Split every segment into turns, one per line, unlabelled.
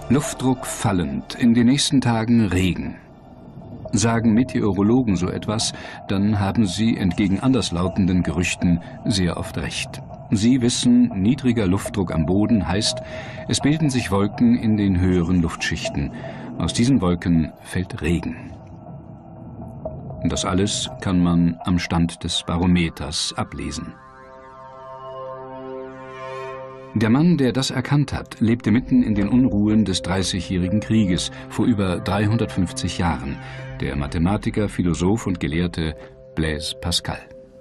Luftdruck fallend, in den nächsten Tagen Regen. Sagen Meteorologen so etwas, dann haben sie entgegen anderslautenden Gerüchten sehr oft recht. Sie wissen, niedriger Luftdruck am Boden heißt, es bilden sich Wolken in den höheren Luftschichten. Aus diesen Wolken fällt Regen. Das alles kann man am Stand des Barometers ablesen. Der Mann, der das erkannt hat, lebte mitten in den Unruhen des Dreißigjährigen Krieges vor über 350 Jahren, der Mathematiker, Philosoph und Gelehrte Blaise Pascal.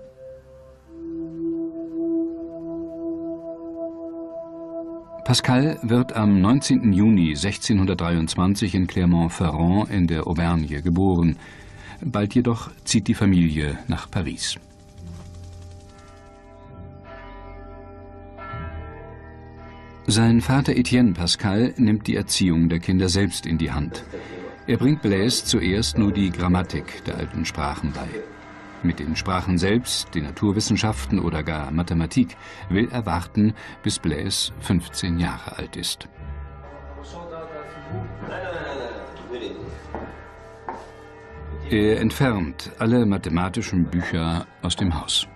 Pascal wird am 19. Juni 1623 in Clermont-Ferrand in der Auvergne geboren. Bald jedoch zieht die Familie nach Paris. Sein Vater Etienne Pascal nimmt die Erziehung der Kinder selbst in die Hand. Er bringt Blaise zuerst nur die Grammatik der alten Sprachen bei. Mit den Sprachen selbst, den Naturwissenschaften oder gar Mathematik will er warten, bis Blaise 15 Jahre alt ist. Er entfernt alle mathematischen Bücher aus dem Haus.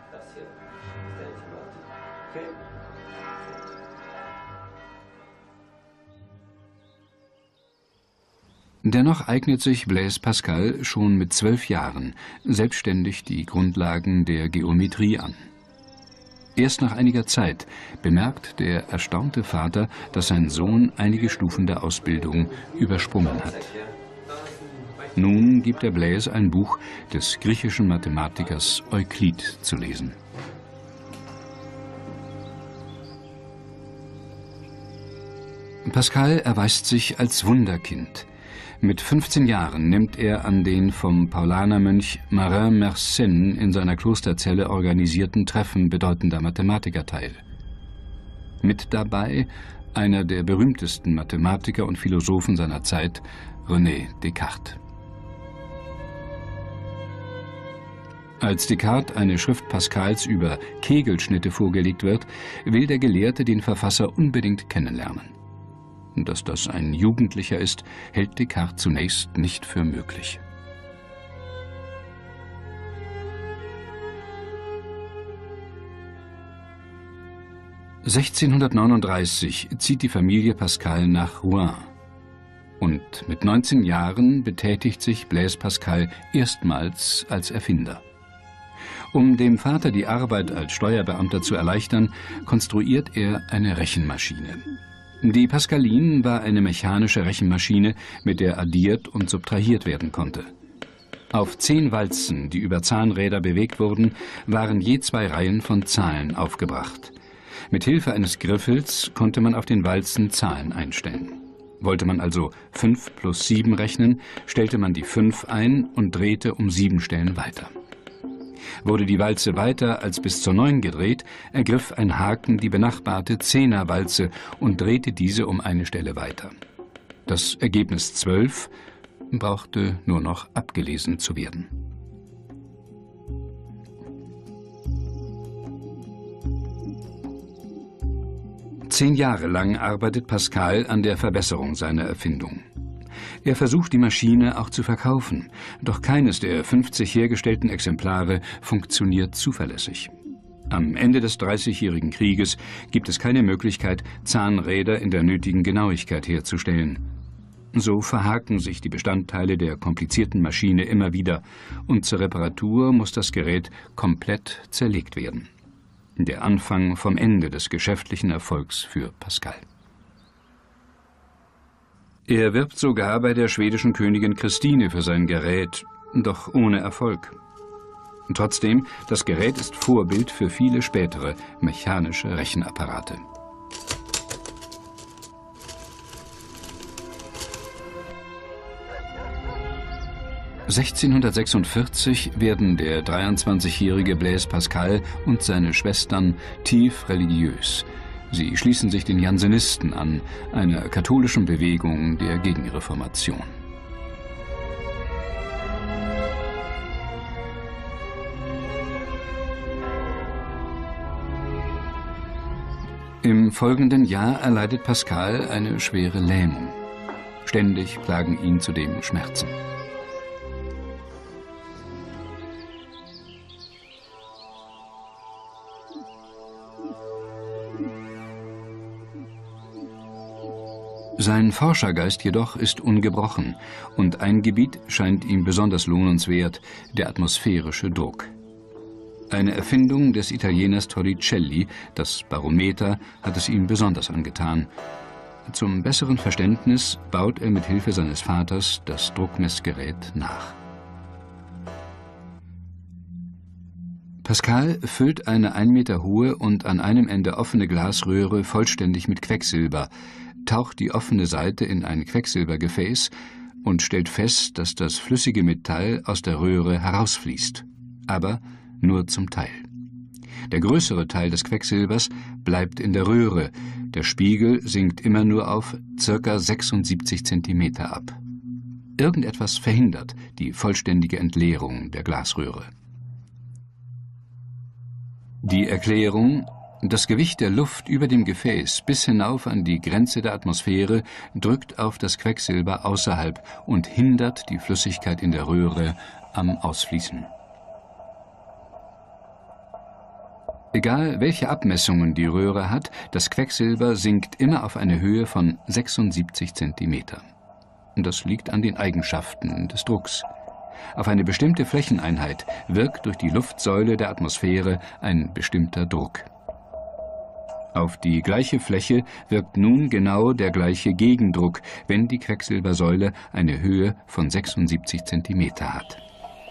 Dennoch eignet sich Blaise Pascal schon mit 12 Jahren selbstständig die Grundlagen der Geometrie an. Erst nach einiger Zeit bemerkt der erstaunte Vater, dass sein Sohn einige Stufen der Ausbildung übersprungen hat. Nun gibt er Blaise ein Buch des griechischen Mathematikers Euklid zu lesen. Pascal erweist sich als Wunderkind. Mit 15 Jahren nimmt er an den vom Paulanermönch Marin Mersenne in seiner Klosterzelle organisierten Treffen bedeutender Mathematiker teil. Mit dabei einer der berühmtesten Mathematiker und Philosophen seiner Zeit, René Descartes. Als Descartes eine Schrift Pascals über Kegelschnitte vorgelegt wird, will der Gelehrte den Verfasser unbedingt kennenlernen. Dass das ein Jugendlicher ist, hält Descartes zunächst nicht für möglich. (1639) zieht die Familie Pascal nach Rouen. Und mit 19 Jahren betätigt sich Blaise Pascal erstmals als Erfinder. Um dem Vater die Arbeit als Steuerbeamter zu erleichtern, konstruiert er eine Rechenmaschine. Die Pascaline war eine mechanische Rechenmaschine, mit der addiert und subtrahiert werden konnte. Auf 10 Walzen, die über Zahnräder bewegt wurden, waren je 2 Reihen von Zahlen aufgebracht. Mit Hilfe eines Griffels konnte man auf den Walzen Zahlen einstellen. Wollte man also 5 plus 7 rechnen, stellte man die 5 ein und drehte um 7 Stellen weiter. Wurde die Walze weiter als bis zur 9 gedreht, ergriff ein Haken die benachbarte 10er-Walze und drehte diese um eine Stelle weiter. Das Ergebnis 12 brauchte nur noch abgelesen zu werden. Zehn Jahre lang arbeitet Pascal an der Verbesserung seiner Erfindung. Er versucht, die Maschine auch zu verkaufen, doch keines der 50 hergestellten Exemplare funktioniert zuverlässig. Am Ende des Dreißigjährigen Krieges gibt es keine Möglichkeit, Zahnräder in der nötigen Genauigkeit herzustellen. So verhaken sich die Bestandteile der komplizierten Maschine immer wieder und zur Reparatur muss das Gerät komplett zerlegt werden. Der Anfang vom Ende des geschäftlichen Erfolgs für Pascal. Er wirbt sogar bei der schwedischen Königin Christine für sein Gerät, doch ohne Erfolg. Trotzdem, das Gerät ist Vorbild für viele spätere mechanische Rechenapparate. (1646) werden der 23-jährige Blaise Pascal und seine Schwestern tief religiös. Sie schließen sich den Jansenisten an, einer katholischen Bewegung der Gegenreformation. Im folgenden Jahr erleidet Pascal eine schwere Lähmung. Ständig plagen ihn zudem Schmerzen. Sein Forschergeist jedoch ist ungebrochen und ein Gebiet scheint ihm besonders lohnenswert: der atmosphärische Druck. Eine Erfindung des Italieners Torricelli, das Barometer, hat es ihm besonders angetan. Zum besseren Verständnis baut er mit Hilfe seines Vaters das Druckmessgerät nach. Pascal füllt eine 1 Meter hohe und an einem Ende offene Glasröhre vollständig mit Quecksilber, taucht die offene Seite in ein Quecksilbergefäß und stellt fest, dass das flüssige Metall aus der Röhre herausfließt, aber nur zum Teil. Der größere Teil des Quecksilbers bleibt in der Röhre, der Spiegel sinkt immer nur auf ca. 76 cm ab. Irgendetwas verhindert die vollständige Entleerung der Glasröhre. Die Erklärung: das Gewicht der Luft über dem Gefäß bis hinauf an die Grenze der Atmosphäre drückt auf das Quecksilber außerhalb und hindert die Flüssigkeit in der Röhre am Ausfließen. Egal welche Abmessungen die Röhre hat, das Quecksilber sinkt immer auf eine Höhe von 76 cm. Das liegt an den Eigenschaften des Drucks. Auf eine bestimmte Flächeneinheit wirkt durch die Luftsäule der Atmosphäre ein bestimmter Druck. Auf die gleiche Fläche wirkt nun genau der gleiche Gegendruck, wenn die Quecksilbersäule eine Höhe von 76 cm hat.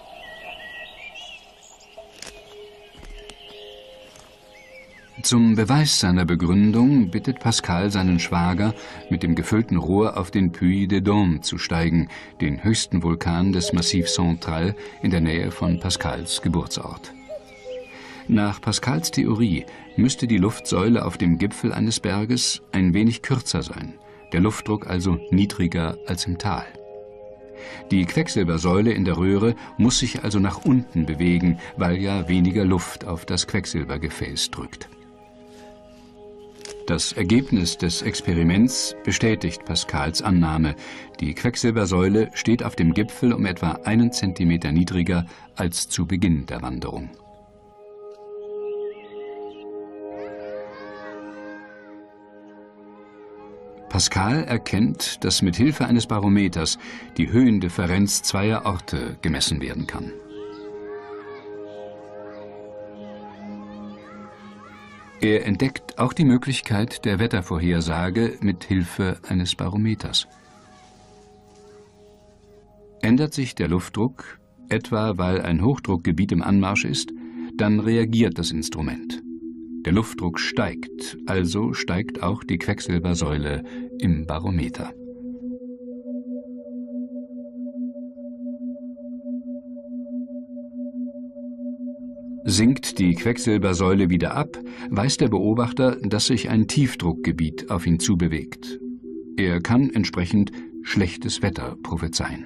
Zum Beweis seiner Begründung bittet Pascal seinen Schwager, mit dem gefüllten Rohr auf den Puy de Dôme zu steigen, den höchsten Vulkan des Massif Central in der Nähe von Pascals Geburtsort. Nach Pascals Theorie müsste die Luftsäule auf dem Gipfel eines Berges ein wenig kürzer sein, der Luftdruck also niedriger als im Tal. Die Quecksilbersäule in der Röhre muss sich also nach unten bewegen, weil ja weniger Luft auf das Quecksilbergefäß drückt. Das Ergebnis des Experiments bestätigt Pascals Annahme: die Quecksilbersäule steht auf dem Gipfel um etwa 1 Zentimeter niedriger als zu Beginn der Wanderung. Pascal erkennt, dass mit Hilfe eines Barometers die Höhendifferenz zweier Orte gemessen werden kann. Er entdeckt auch die Möglichkeit der Wettervorhersage mit Hilfe eines Barometers. Ändert sich der Luftdruck, etwa weil ein Hochdruckgebiet im Anmarsch ist, dann reagiert das Instrument. Der Luftdruck steigt, also steigt auch die Quecksilbersäule im Barometer. Sinkt die Quecksilbersäule wieder ab, weiß der Beobachter, dass sich ein Tiefdruckgebiet auf ihn zubewegt. Er kann entsprechend schlechtes Wetter prophezeien.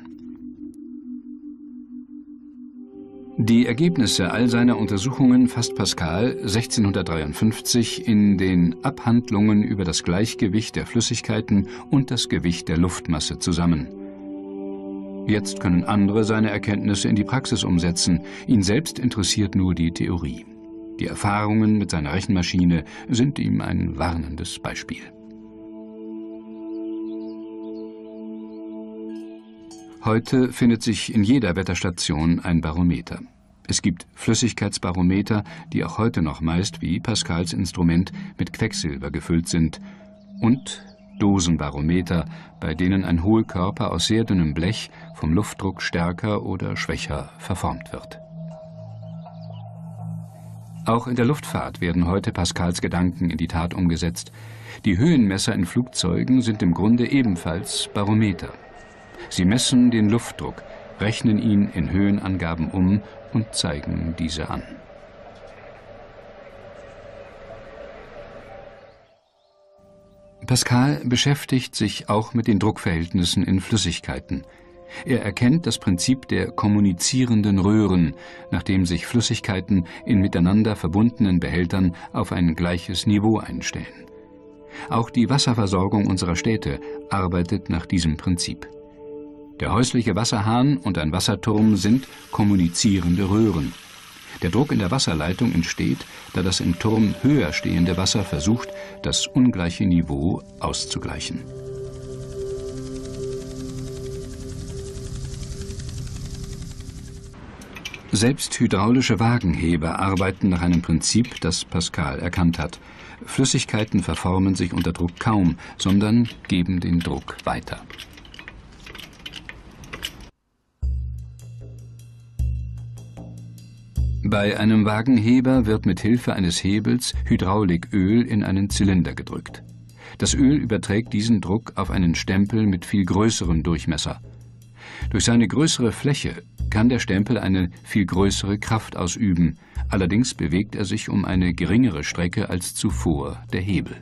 Die Ergebnisse all seiner Untersuchungen fasst Pascal 1653 in den Abhandlungen über das Gleichgewicht der Flüssigkeiten und das Gewicht der Luftmasse zusammen. Jetzt können andere seine Erkenntnisse in die Praxis umsetzen. Ihn selbst interessiert nur die Theorie. Die Erfahrungen mit seiner Rechenmaschine sind ihm ein warnendes Beispiel. Heute findet sich in jeder Wetterstation ein Barometer. Es gibt Flüssigkeitsbarometer, die auch heute noch meist wie Pascals Instrument mit Quecksilber gefüllt sind, und Dosenbarometer, bei denen ein Hohlkörper aus sehr dünnem Blech vom Luftdruck stärker oder schwächer verformt wird. Auch in der Luftfahrt werden heute Pascals Gedanken in die Tat umgesetzt. Die Höhenmesser in Flugzeugen sind im Grunde ebenfalls Barometer. Sie messen den Luftdruck, rechnen ihn in Höhenangaben um und zeigen diese an. Pascal beschäftigt sich auch mit den Druckverhältnissen in Flüssigkeiten. Er erkennt das Prinzip der kommunizierenden Röhren, nachdem sich Flüssigkeiten in miteinander verbundenen Behältern auf ein gleiches Niveau einstellen. Auch die Wasserversorgung unserer Städte arbeitet nach diesem Prinzip. Der häusliche Wasserhahn und ein Wasserturm sind kommunizierende Röhren. Der Druck in der Wasserleitung entsteht, da das im Turm höher stehende Wasser versucht, das ungleiche Niveau auszugleichen. Selbst hydraulische Wagenheber arbeiten nach einem Prinzip, das Pascal erkannt hat. Flüssigkeiten verformen sich unter Druck kaum, sondern geben den Druck weiter. Bei einem Wagenheber wird mit Hilfe eines Hebels Hydrauliköl in einen Zylinder gedrückt. Das Öl überträgt diesen Druck auf einen Stempel mit viel größerem Durchmesser. Durch seine größere Fläche kann der Stempel eine viel größere Kraft ausüben, allerdings bewegt er sich um eine geringere Strecke als zuvor der Hebel.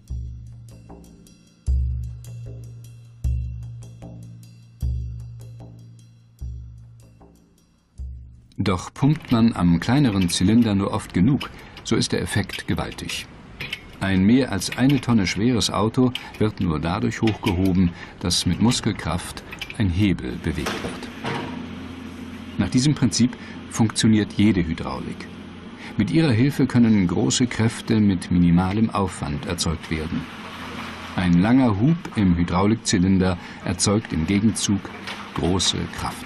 Doch pumpt man am kleineren Zylinder nur oft genug, so ist der Effekt gewaltig. Ein mehr als 1 Tonne schweres Auto wird nur dadurch hochgehoben, dass mit Muskelkraft ein Hebel bewegt wird. Nach diesem Prinzip funktioniert jede Hydraulik. Mit ihrer Hilfe können große Kräfte mit minimalem Aufwand erzeugt werden. Ein langer Hub im Hydraulikzylinder erzeugt im Gegenzug große Kraft.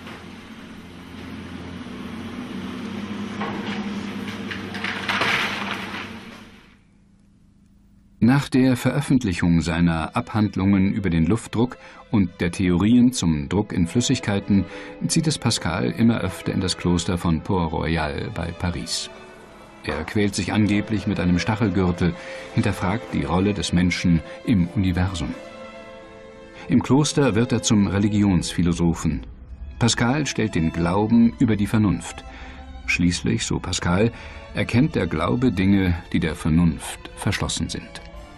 Nach der Veröffentlichung seiner Abhandlungen über den Luftdruck und der Theorien zum Druck in Flüssigkeiten zieht es Pascal immer öfter in das Kloster von Port-Royal bei Paris. Er quält sich angeblich mit einem Stachelgürtel, hinterfragt die Rolle des Menschen im Universum. Im Kloster wird er zum Religionsphilosophen. Pascal stellt den Glauben über die Vernunft. Schließlich, so Pascal, erkennt der Glaube Dinge, die der Vernunft verschlossen sind.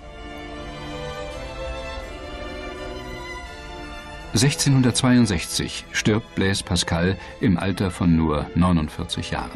1662 stirbt Blaise Pascal im Alter von nur 49 Jahren.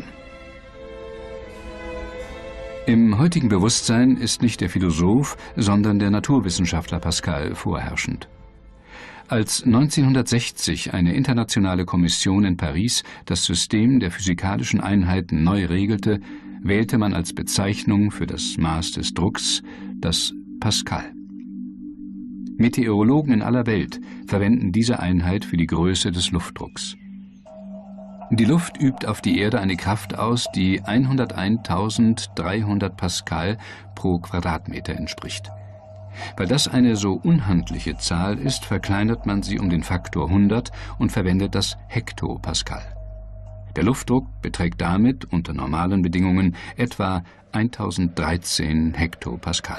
Im heutigen Bewusstsein ist nicht der Philosoph, sondern der Naturwissenschaftler Pascal vorherrschend. Als 1960 eine internationale Kommission in Paris das System der physikalischen Einheiten neu regelte, wählte man als Bezeichnung für das Maß des Drucks das Pascal. Meteorologen in aller Welt verwenden diese Einheit für die Größe des Luftdrucks. Die Luft übt auf die Erde eine Kraft aus, die 101.300 Pascal pro Quadratmeter entspricht. Weil das eine so unhandliche Zahl ist, verkleinert man sie um den Faktor 100 und verwendet das Hektopascal. Der Luftdruck beträgt damit unter normalen Bedingungen etwa 1013 Hektopascal.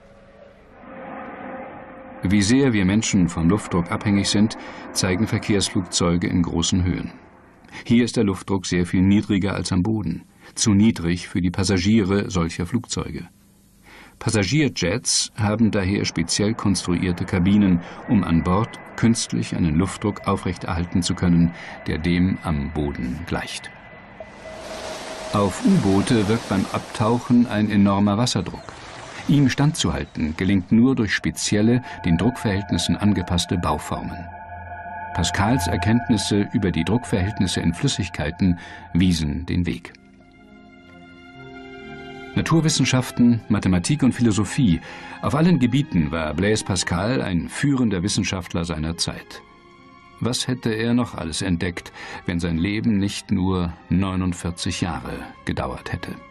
Wie sehr wir Menschen vom Luftdruck abhängig sind, zeigen Verkehrsflugzeuge in großen Höhen. Hier ist der Luftdruck sehr viel niedriger als am Boden, zu niedrig für die Passagiere solcher Flugzeuge. Passagierjets haben daher speziell konstruierte Kabinen, um an Bord künstlich einen Luftdruck aufrechterhalten zu können, der dem am Boden gleicht. Auf U-Boote wirkt beim Abtauchen ein enormer Wasserdruck. Ihm standzuhalten gelingt nur durch spezielle, den Druckverhältnissen angepasste Bauformen. Pascals Erkenntnisse über die Druckverhältnisse in Flüssigkeiten wiesen den Weg. Naturwissenschaften, Mathematik und Philosophie, auf allen Gebieten war Blaise Pascal ein führender Wissenschaftler seiner Zeit. Was hätte er noch alles entdeckt, wenn sein Leben nicht nur 49 Jahre gedauert hätte?